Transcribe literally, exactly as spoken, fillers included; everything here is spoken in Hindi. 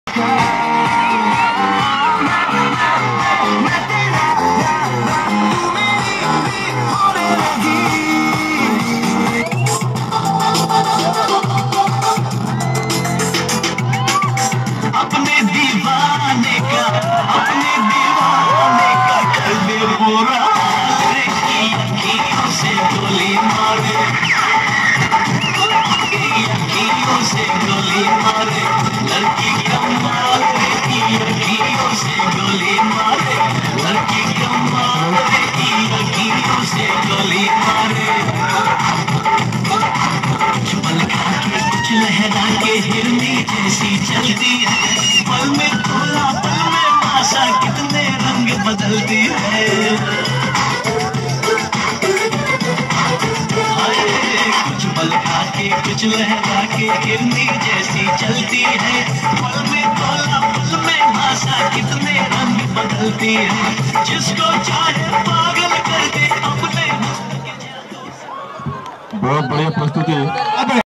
अपने दीवाने का अपने दीवाने का कर दे पूरा रे की अखियों से गोली मारे की अखियों से गोली मारे लड़की कमाल रे की अखियों से गोली मारे लड़की कमाल रे की अखियों से गोली मारे पल खा के कुछ लहरा के हिरनी जैसी चलती है पल में थोड़ा पल में आशा कितने रंग बदलती है कुछ पल खा के कुछ लहरा के हिरनी जैसी चलती है पल में थोड़ा पल में आशा कितने रंग बदलती है जिसको चाहे पागल कर दे अपने। बहुत बढ़िया प्रस्तुति।